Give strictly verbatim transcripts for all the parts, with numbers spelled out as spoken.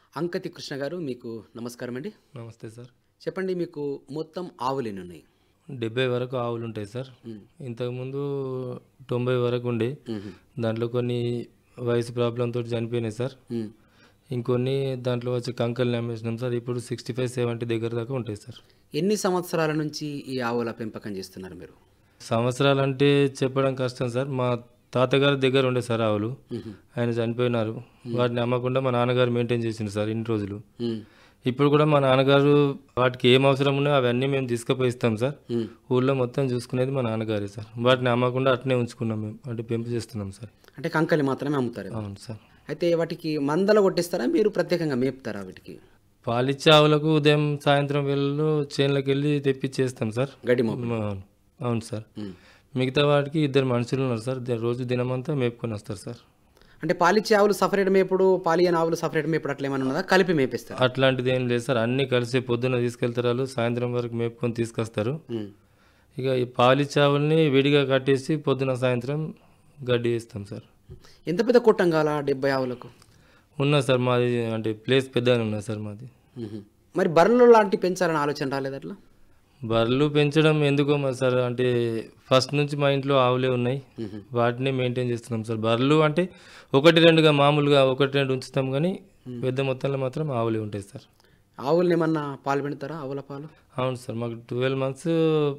అంకతి కృష్ణ గారు మీకు నమస్కారం అండి. నమస్తే సార్. చెప్పండి మీకు మొత్తం ఆవులు ఎన్ని ఉన్నాయి? డెబ్బై వరకు ఆవులుంటాయి సార్. హ్మ్. ఇంతకుముందు తొంభై వరకు ఉండే. హుహు. దాంట్లో కొన్ని వయసు ప్రాబ్లంతోటి చనిపోయినాయి సార్. హ్మ్. ఇంకొన్ని దాంట్లో వచ్చి కంకల్ని అమ్మేసినాం సార్. ఇప్పుడు అరవై ఐదు, డెబ్బై దగ్గర దాకా ఉంటాయి సార్. ఎన్ని సంవత్సరాల నుంచి ఈ ఆవుల పెంపకం చేస్తున్నారు మీరు? సంవత్సరాలంటే చెప్పడం కష్టం సార్. మా తాతగారి దగ్గర ఉండే సార్ ఆవులు. హుహు. ఆయన చనిపోయినారు. వాటిని అమ్మకుండా మా నాన్నగారు మెయింటైన్ చేసిండు సార్ ఇన్ని రోజులు. హ్మ్. ఇప్పుడు కూడా మా నాన్నగారు వాటికి ఏం అవసరం ఉన్నాయో అవన్నీ మేము తీసుకుపోయి ఇస్తాం సార్. హ్మ్. ఊళ్ళో మొత్తం చూసుకునేది మా నాన్నగారే సార్. వాటిని అమ్మకుండా అట్నే ఉంచుకున్నాం మేము. అంటే పెంపు చేస్తున్నాం సార్. అంటే కంకలి మాత్రమే అమ్ముతారు. అవును సార్. అయితే వాటికి మందలు కొట్టిస్తారా, మీరు ప్రత్యేకంగా మేపుతారా వీటికి? పాలిచ్చే ఆవులకు ఉదయం సాయంత్రం వేళల్లో చేనులకు వెళ్ళి తెప్పించేస్తాం సార్. గడ్డి మోపు. అవును అవును సార్. హ్మ్. మిగతా వాటికి ఇద్దరు మనుషులు ఉన్నారు సార్. ద- రోజు దినమంతా మేపుకొని వస్తారు సార్. అంటే పాలిచ్చే ఆవులు సపరేట్ మేపుడు, పాలియని ఆవులు సపరేట్ మేపుడు అట్లా ఏమైనా ఉన్నదా? కలిపి మేపిస్తారు. అట్లాంటిది ఏం లేదు సార్. అన్నీ కలిసి పొద్దున్న తీసుకెళ్తారు వాళ్ళు. సాయంత్రం వరకు మేపుకొని తీసుకొస్తారు. హ్మ్. ఇక ఈ పాలిచ్చే ఆవుల్ని విడిగా కట్టేసి పొద్దున సాయంత్రం గడ్డి వేస్తాం సార్. ఎంత పెద్ద కొట్టం కాలా డెబ్బై ఆవులకు? ఉన్నది సార్ మాది. అంటే ప్లేస్ పెద్దగానే ఉన్నది సార్ మాది. హుహు. మరి బర్రెలు లాంటి పెంచాలని ఆలోచన రాలేదు అట్లా? బర్రెలు పెంచడం ఎందుకో మరి సార్. అంటే ఫస్ట్ నుంచి మా ఇంట్లో ఆవులే ఉన్నాయి. హుహు. వాటిని మెయింటైన్ చేస్తున్నాం సార్. బర్రెలు అంటే ఒకటి రెండుగా మామూలుగా ఒకటి రెండు ఉంచుతాం కానీ పెద్ద మొత్తంలో మాత్రం ఆవులే ఉంటాయి సార్. ఆవుల్ని ఏమన్నా పాలు పెడతారా? ఆవుల పాలు అవును సార్. మాకు ట్వెల్వ్ మంత్స్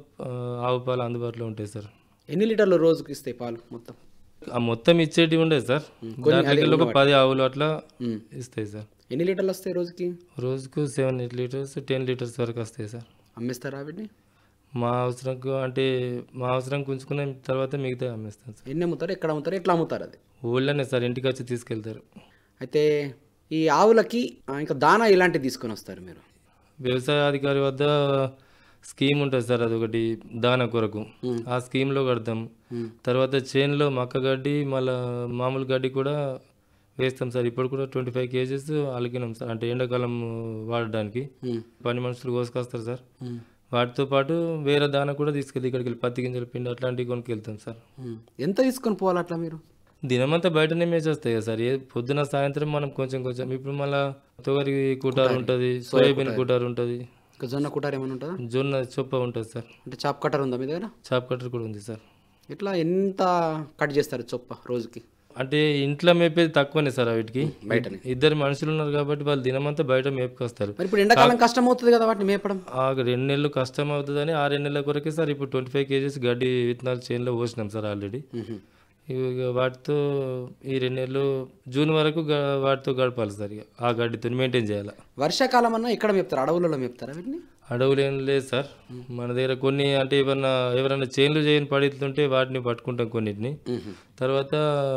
ఆవు పాలు అందుబాటులో ఉంటాయి సార్. ఎన్ని లీటర్లు రోజుకి ఇస్తాయి పాలు మొత్తం? ఆ మొత్తం ఇచ్చేటివి ఉండేది సార్. కొన్ని దాంట్లో ఒక పది ఆవులు అట్లా ఉమ్. ఇస్తాయి సార్. ఎన్ని లీటర్లు వస్తాయి రోజుకి? రోజుకు seven eight litres ten litres వరకు వస్తాయి సార్. అమ్మేస్తారా వీటిని? మా అవసరంకు అంటే మా అవసరంకి ఉంచుకున్న తర్వాత మిగతా అమ్మేస్తాం సార్. ఎన్ని అమ్ముతారు, ఎక్కడ అమ్ముతారు, ఎట్లా అమ్ముతారు అది? ఊళ్ళోనే సార్. ఇంటికి వచ్చి తీసుకెళ్తారు. అయితే ఈ ఆవులకి ఆ, ఇంకా దానా ఇలాంటివి తీసుకొని వస్తారు మీరు? వ్యవసాయ అధికారి వద్ద స్కీమ్ ఉంటుంది సార్. అదొకటి దాన కొరకు. ఉమ్. ఆ స్కీమ్లో కడతాం. ఉమ్. తర్వాత చేనులో మక్క గడ్డి మళ్ళా మామూలు గడ్డి కూడా వేస్తాం సార్. ఇప్పుడు కూడా ట్వంటీ ఫైవ్ కేజెస్ అలికినాం సార్. అంటే ఎండాకాలం వాడడానికి ఉమ్. పని మనుషులు కోసుకొస్తారు సార్. ఉమ్. వాటితో పాటు వేరే దాన కూడా తీసుకెళ్ళి ఇక్కడికి వెళ్ళి పత్తి గింజల పిండి అట్లాంటివి కొనుక్కెళ్తాం సార్. ఉమ్. ఎంత తీసుకొని పోవాలి అట్లా మీరు? దినమంతా బయటనే మేసి వస్తాయి కదా సార్. ఏ పొద్దున సాయంత్రం మనం కొంచెం కొంచెం. ఇప్పుడు మళ్ళీ తొగరి కుటారు ఉంటుంది, సోయాబీన్ కుటారు ఉంటుంది, ఇంకా జొన్న కుటారు ఏమైనా ఉంటుందా? జొన్న చొప్ప ఉంటుంది సార్. అంటే చాప్ కట్టర్ ఉందా మీ దగ్గర? చాప్ కట్టర్ కూడా ఉంది సార్. ఎట్లా ఎంత కట్ చేస్తారు చొప్ప రోజుకి? అంటే ఇంట్లో మేపేది తక్కువనే సార్ వీటికి. బయటనే. ఇద్దరు మనుషులు ఉన్నారు కాబట్టి వాళ్ళు దినమంతా బయట మేపుకొస్తారు. మరి ఇప్పుడు ఎండాకాలం కష్టం అవుతుంది కదా వాటిని మేపడం? ఆ రెండు నెలలు కష్టం అవుతుందని ఆ రెండు నెలల కొరకే సార్ ఇప్పుడు ట్వంటీ ఫైవ్ కేజీస్ గడ్డి విత్తనాలు చేనులో పోసినాం సార్ ఆల్రెడీ. ఉహు. ఇక వాటితో ఈ రెండు నెలలు జూన్ వరకు గ- వాటితో గడపాలి సార్. ఇక ఆ గడ్డితో మెయింటైన్ చేయాలి. వర్షాకాలం అన్నా ఎక్కడ మేపుతారు? అడవులలో మేపుతారా వీటిని? అడవులు ఏం లేదు సార్. మన దగ్గర కొన్ని అంటే ఏమన్నా ఎవరైనా చేన్లు చేయని పడితుంటే వాటిని పట్టుకుంటాం కొన్నిటిని. ఉహు. తర్వాత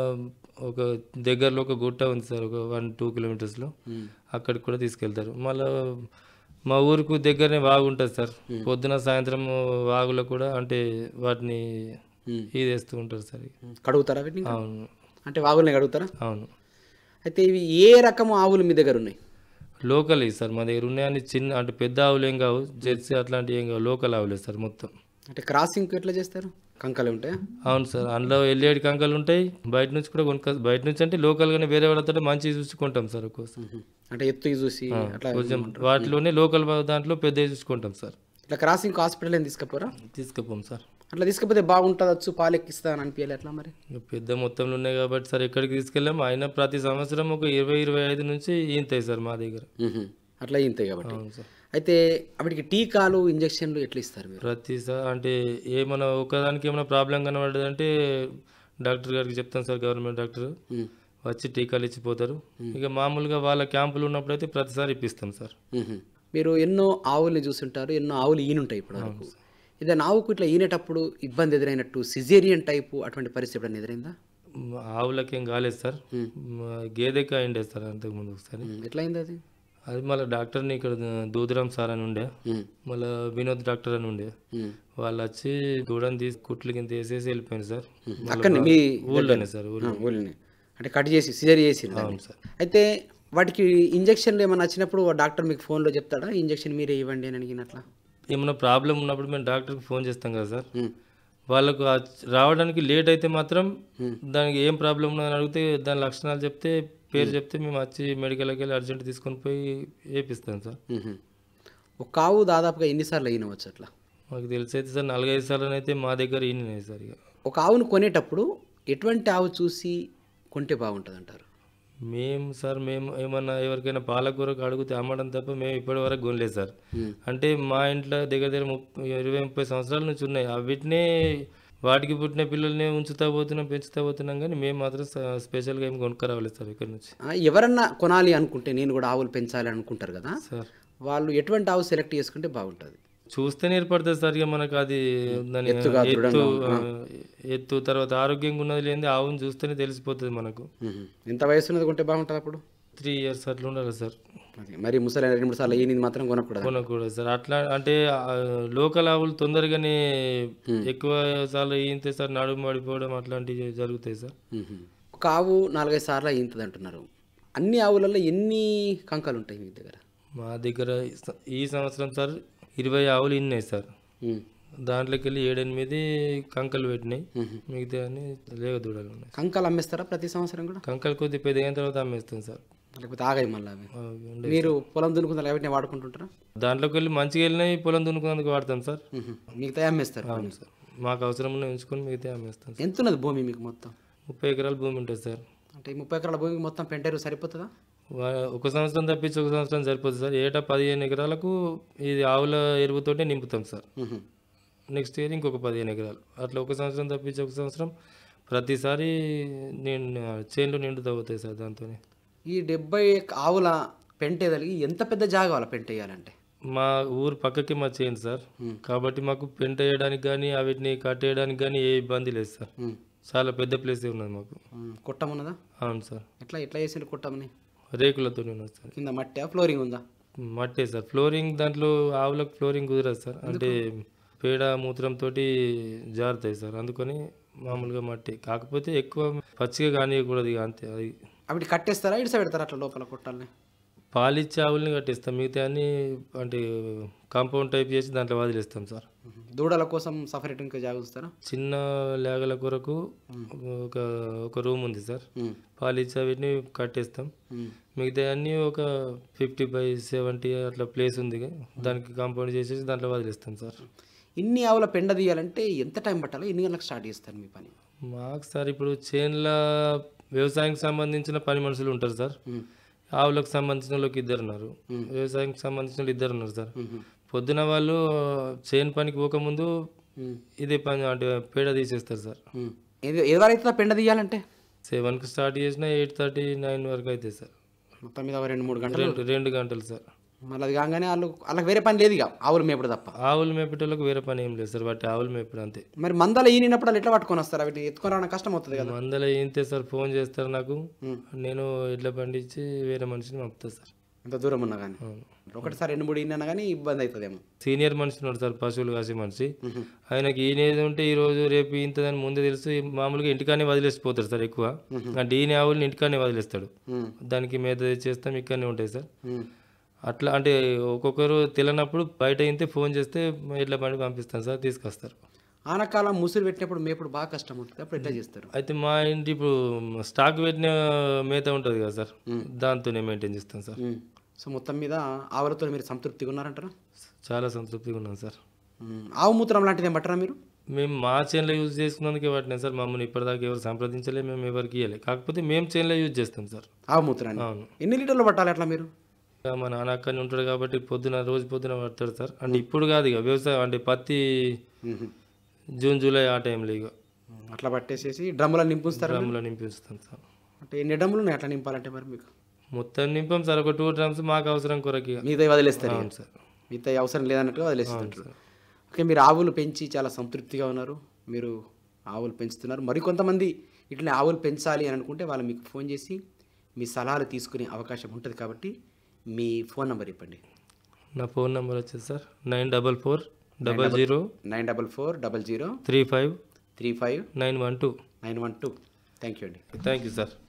ఒక దగ్గరలో ఒక గుట్ట ఉంది సార్. ఒక వన్ టూ కిలోమీటర్స్లో ఉమ్. అక్కడికి కూడా తీసుకెళ్తారు. మళ్ళీ మా ఊరుకు దగ్గరనే వాగు ఉంటుంది సార్. పొద్దున సాయంత్రం వాగులో కూడా అంటే వాటిని ఉమ్. ఇది వేస్తూ ఉంటారు సార్. ఉమ్. కడుగుతారా వీటిని? అవును అంటే వాగుల్ని కడుగుతారా? అవును. అయితే ఇవి ఏ రకము ఆవులు మీ దగ్గర ఉన్నాయి? లోకల్ సార్ మా దగ్గర ఉన్నాయని. చిన్న అంటే పెద్ద ఆవులు ఏం కావు, జెర్సీ అట్లాంటివి ఏం కావు, లోకల్ ఆవులే సార్ మొత్తం. అంటే క్రాసింగ్ ఎట్లా చేస్తారు? కంకలు ఉంటాయా? అవును సార్. అందులో ఎల్ఏడి కంకలు ఉంటాయి. బయట నుంచి కూడా కొనుక్క బయట నుంచి అంటే లోకల్గానే వేరే వాళ్ళతో మంచి చూసుకుంటాం సార్ ఒక్కోసారి. ఉహు. అంటే ఎత్తు చూసి అట్లా కొంచెం వాటిలోనే లోకల్ దాంట్లో పెద్దవి చూసుకుంటాం సార్. ఇట్లా క్రాసింగ్ హాస్పిటల్ ఏం తీసుకపోరా? తీసుకుపోం సార్. అట్లా తీసుకపోతే బాగుంటుందచ్చు, పాలెక్కిస్తా అని అనిపించాలి ఎట్లా మరి? ఇక పెద్ద మొత్తంలో ఉన్నాయి కాబట్టి సార్ ఎక్కడికి తీసుకెళ్ళాము. అయినా ప్రతి సంవత్సరం ఒక ఇరవై ఇరవై ఐదు నుంచి ఈంతాయి సార్ మా దగ్గర. ఉహు. అట్లా ఇంతాయి కాబట్టి. అవును సార్. అయితే వాటికి టీకాలు ఇంజక్షన్లు ఎట్లా ఇస్తారు మీరు? ప్రతి సార్ అంటే ఏమైనా ఒకదానికి ఏమైనా ప్రాబ్లం కనబడదంటే డాక్టర్ గారికి చెప్తాం సార్. గవర్నమెంట్ డాక్టర్ ఉమ్. వచ్చి టీకాలు ఇచ్చిపోతారు. ఇక మామూలుగా వాళ్ళ క్యాంపులు ఉన్నప్పుడైతే ప్రతిసారి ఇప్పిస్తాం సార్. ఉహు. మీరు ఎన్నో ఆవుల్ని చూస్తుంటారు, ఎన్నో ఆవులు ఈనుంటాయి ఇప్పుడు వరకు. ఏదైనా ఆవుకు ఇట్లా ఈనేటప్పుడు ఇబ్బంది ఎదురైనట్టు సిజేరియన్ టైపు అటువంటి పరిస్థితి ఎప్పుడైనా ఎదురైందా? మ- ఆవులకేం కాలేదు సార్. ఉమ్. మ- గేదెకి అయిండే సార్ అంతకుముందు ఒకసారి. ఉమ్. ఎట్లా అయింది అది? అది మళ్ళీ డాక్టర్ని ఇక్కడ దూదరాం సార్ అని ఉండే, ఉమ్. మళ్ళీ వినోద్ డాక్టర్ అని ఉండే. ఉమ్. వాళ్ళు వచ్చి దూడని తీసి కుట్లు కింద వేసేసి వెళ్ళిపోయింది సార్. ఉమ్. అక్కడనే మీ ఊళ్ళోనే సార్. ఊళ్ళో. ఆ, ఊళ్ళోనే అంటే కట్ చేసి సిజరీ చేసి. అవును సార్. అయితే వాటికి ఇంజక్షన్లు ఏమైనా వచ్చినప్పుడు ఆ డాక్టర్ మీకు ఫోన్లో చెప్తాడా ఇంజక్షన్ మీరే ఇవ్వండి అని అడిగినట్లా? ఏమైనా ప్రాబ్లం ఉన్నప్పుడు మేము డాక్టర్కి ఫోన్ చేస్తాం కదా సార్. ఉమ్. వాళ్ళకు ఆ- రావడానికి లేట్ అయితే మాత్రం దానికి ఏం ప్రాబ్లం ఉన్నదని అడిగితే దాని లక్షణాలు చెప్తే పేరు చెప్తే మేము వచ్చి మెడికల్కి వెళ్ళి అర్జెంట్ తీసుకొని పోయి వేపిస్తాం సార్. మ్మ్. ఒక ఆవు దాదాపుగా ఎన్నిసార్లు అయినవచ్చు అట్లా? మాకు తెలిసైతే సార్ నాలుగైదు సార్లు అయితే మా దగ్గర ఈయననే సార్. ఇక ఒక ఆవును కొనేటప్పుడు ఎటువంటి ఆవు చూసి కొంటే బాగుంటుంది అంటారు? మేము సార్ మేము ఏమన్నా ఎవరికైనా పాలకూరకు అడిగితే అమ్మడం తప్ప మేము ఇప్పటి వరకు కొనలేదు సార్. అంటే మా ఇంట్లో దగ్గర దగ్గర ముప్పై ఇరవై ముప్పై సంవత్సరాల నుంచి ఉన్నాయి. వీటినే వాటికి పుట్టిన పిల్లల్ని ఉంచుతా పోతున్నాం, పెంచుతా పోతున్నాం, కానీ మేము మాత్రం స- స్పెషల్గా ఏం కొనుక్కరావాలి సార్ ఇక్కడ నుంచి. ఆ, ఎవరన్నా కొనాలి అనుకుంటే నేను కూడా ఆవులు పెంచాలి అనుకుంటారు కదా, సార్ వాళ్ళు ఎటువంటి ఆవు సెలెక్ట్ చేసుకుంటే బాగుంటుంది? చూస్తేనే ఏర్పడుతుంది సార్. ఇక మనకు అది దాని ఎత్తుగా, ఎత్తు దృఢంగా ఆ, ఎత్తు తర్వాత ఆరోగ్యంగా ఉన్నది లేని ఆవును చూస్తేనే తెలిసిపోతుంది మనకు. మ్మ్. ఎంత వయసు ఉన్నది కొంటే బాగుంటుంది అప్పుడు? త్రీ ఇయర్స్ అట్లా ఉండాలి సార్. అది మరి ముసలి రెండు మూడు సార్లు ఈనింది మాత్రం కొనకూడదు. కొనకూడదు సార్. అట్లా అంటే ఆ, లోకల్ ఆవులు తొందరగానే ఎక్కువ సార్లు ఈంతే సార్, నడుము పడిపోవడం అట్లాంటివి జరుగుతాయి సార్. మ్మ్. ఒక ఆవు నాలుగైదు సార్లు ఈంతది అంటున్నారు. అన్ని ఆవులలో ఎన్ని కంకాలు ఉంటాయి మీ దగ్గర? మా దగ్గర ఈ స- ఈ సంవత్సరం సార్ ఇరవై ఆవులు ఇన్నాయి సార్. మ్మ్. దాంట్లోకి వెళ్ళి ఏడెనిమిది కంకలు పెట్టినాయి, మిగతా అన్ని లేక దూడలు ఉన్నాయి. కంకాలు అమ్మేస్తారా ప్రతి సంవత్సరం కూడా, కంకలు కొద్ది పెద్ద అయిన తర్వాత అమ్మేస్తాం సార్. లేకపోతే ఆగాయి మళ్ళీ అవి? అవి ఉండే. మీరు పొలం దున్నుకుంటారు కాబట్టి వాడుకుంటుంటారా? దాంట్లోకి వెళ్ళి మంచిగా వెళ్ళినాయి పొలం దున్నుకున్నందుకు వాడతాం సార్. మ్మ్. మిగతా అమ్మేస్తారు. అవును సార్. మాకు అవసరం ఉన్న ఉంచుకొని మిగతా అమ్మేస్తాం సార్. ఎంత ఉన్నది భూమి మీకు మొత్తం? ముప్పై ఎకరాల భూమి ఉంటుంది సార్. అంటే ఈ ముప్పై ఎకరాల భూమికి మొత్తం పెంటేరు సరిపోతుందా? వా- ఒక సంవత్సరం తప్పించి ఒక సంవత్సరం సరిపోతుంది సార్. ఏటా పదిహేను ఎకరాలకు ఇది ఆవుల ఎరువుతోటే నింపుతాం సార్. మ్మ్. నెక్స్ట్ ఇయర్ ఇంకొక పదిహేను ఎకరాలు అట్లా ఒక సంవత్సరం తప్పించి ఒక సంవత్సరం ప్రతిసారి నేను చేన్లు నిండుతూ అవుతాయి సార్ దాంతో. ఈ డెబ్బై ఆవుల పెంటేదలిగి ఎంత పెద్ద జాగా వాళ్ళ పెంట వేయాలంటే? మా ఊరు పక్కకి మా చేను సార్, కాబట్టి మాకు పెంట వేయడానికి కానీ వీటిని కట్టేయడానికి కానీ ఏ ఇబ్బంది లేదు సార్. మ్మ్. చాలా పెద్ద ప్లేస్ ఉన్నది మాకు. మ్మ్. కుట్టం ఉన్నదా? అవును సార్. ఎట్లా ఎట్లా వేసిండు కుట్టమని? రేకులతో ఉన్నది సార్. కింద మట్టి ఫ్లోరింగ్ ఉందా? మట్టే సార్. ఫ్లోరింగ్ దాంట్లో ఆవులకు ఫ్లోరింగ్ కుదరదు సార్. అంటే పేడ మూత్రంతో జారుతాయి సార్, అందుకని మామూలుగా మట్టి. కాకపోతే ఎక్కువ పచ్చిగా కానియకూడదు ఇక అంతే. అది అవి కట్టేస్తారా ఇడిస పెడతారా అట్లా లోపల కుట్టాలని? పాలిచ్చే ఆవుల్ని కట్టిస్తాం, మిగతా అన్ని అంటే కాంపౌండ్ టైప్ చేసి దాంట్లో వదిలేస్తాం సార్. దూడల కోసం సపరేట్ ఇంకా జాగుస్తారా? చిన్న లేగల కొరకు ఒక ఒక రూమ్ ఉంది సార్. పాలిచ్చే వీటిని కట్టేస్తాం, మిగతా అన్ని ఒక ఫిఫ్టీ బై సెవెంటీ అట్లా ప్లేస్ ఉంది, దానికి కాంపౌండ్ చేసేసి దాంట్లో వదిలేస్తాం సార్. ఇన్ని ఆవుల పెండ తీయాలంటే ఎంత టైం పట్టాలి? ఎన్ని గంటలకు స్టార్ట్ చేస్తారు మీ పని? మాకు సార్ ఇప్పుడు చేన్ల వ్యవసాయానికి సంబంధించిన పని మనుషులు ఉంటారు సార్. ఆవులకు సంబంధించిన వాళ్ళకి ఇద్దరు ఉన్నారు, వ్యవసాయానికి సంబంధించిన వాళ్ళు ఇద్దరు ఉన్నారు సార్. పొద్దున వాళ్ళు చేను పనికి పోకముందు ఇదే పని అంటే పేడ తీసేస్తారు సార్. ఎవరైతే పెండ తీయాలంటే సెవెన్కి స్టార్ట్ చేసినా ఎయిట్ థర్టీ నైన్ వరకు అవుతుంది సార్. మొత్తం మీద ఒక రెండు మూడు గంటలు. రెండు రెండు గంటలు సార్. మళ్ళీ అది కాగానే వాళ్ళు వాళ్ళకి వేరే పని లేదు ఇక ఆవులు మేపడు తప్ప. ఆవులు మేపేటోళ్ళకి వేరే పని ఏం లేదు సార్, వాటి ఆవులు మేపడు అంతే. మరి మందల ఈనినప్పుడు వాళ్ళు ఎట్లా పట్టుకొని వస్తారు? అవి ఎత్తుకొని రావడం కష్టం అవుతుంది కదా. మందల ఏంతే సార్, ఫోన్ చేస్తారు నాకు, నేను ఇట్లా పండించి వేరే మనిషిని పంపుతా సార్. ఎంత దూరం ఉన్నా కానీ ఒకటిసారి రెండు మూడు ఈయన కానీ ఇబ్బంది అవుతుందేమో. సీనియర్ మనిషి ఉన్నాడు సార్, పశువులు కాసే మనిషి. ఆయనకి ఈయనేది ఉంటే ఈ రోజు రేపు ఇంతదని ముందే తెలుసు, మామూలుగా ఇంటికానే వదిలేసిపోతాడు సార్ ఎక్కువ. అంటే ఈయన ఆవుల్ని ఇంటికానే వదిలేస్తాడు, దానికి మేత చేస్తాం ఇక్కడనే ఉంటాయి సార్. అట్లా అంటే ఒక్కొక్కరు తెలియనప్పుడు బయట అయితే ఫోన్ చేస్తే ఇట్లా బండి పంపిస్తాను సార్, తీసుకొస్తారు. ఆనకాలం ముసురు పెట్టినప్పుడు మేపుడు బాగా కష్టం ఉంటుంది, అప్పుడు ఎట్లా చేస్తారు? అయితే మా ఇంటి ఇప్పుడు స్టాక్ పెట్టిన మేత ఉంటుంది కదా సార్, దాంతోనే మెయింటైన్ చేస్తాం సార్. సో మొత్తం మీద ఆవులతో మీరు సంతృప్తిగా ఉన్నారంటారా? చాలా సంతృప్తిగా ఉన్నాం సార్. ఆవు మూత్రం లాంటిది ఏం పట్టరా మీరు? మేము మా చేనులో యూజ్ చేసుకున్నందుకే వాటినాం సార్. మమ్మల్ని ఇప్పటిదాకా ఎవరు సంప్రదించలే, మేము ఎవరికి ఇవ్వలే. కాకపోతే మేము చేనులో యూజ్ చేస్తాం సార్ ఆవు మూత్రాన్ని. అవును. ఎన్ని లీటర్లు పట్టాలి అట్లా మీరు? మా నాన్న అక్కడనే ఉంటాడు కాబట్టి పొద్దున రోజు పొద్దున పడతాడు సార్. అంటే ఇప్పుడు కాదు ఇక వ్యవసాయం అంటే పత్తి జూన్ జూలై ఆ టైంలో ఇక అట్లా పట్టేసేసి డ్రమ్ములో నింపుస్తారు. డ్రమ్లో నింపిస్తాం సార్. అంటే ఎన్ని డ్రమ్ములు ఉన్నాయి అట్లా నింపాలంటే మరి మీకు? మొత్తం నింపాం సార్, ఒక టూ డ్రమ్స్ మాకు అవసరం కొరకు ఇక. మిగతా వదిలేస్తారు? అవును సార్. మిగతా అవసరం లేదన్నట్టుగా వదిలేస్తుంటారు. ఓకే, మీరు ఆవులు పెంచి చాలా సంతృప్తిగా ఉన్నారు, మీరు ఆవులు పెంచుతున్నారు. మరికొంతమంది ఇట్లా ఆవులు పెంచాలి అని అనుకుంటే వాళ్ళు మీకు ఫోన్ చేసి మీ సలహాలు తీసుకునే అవకాశం ఉంటుంది, కాబట్టి మీ ఫోన్ నెంబర్ ఇవ్వండి. నా ఫోన్ నెంబర్ వచ్చేసి sir nine double four double zero nine double four double zero three five three five nine one two nine one two. Thank you అండి. Thank you sir.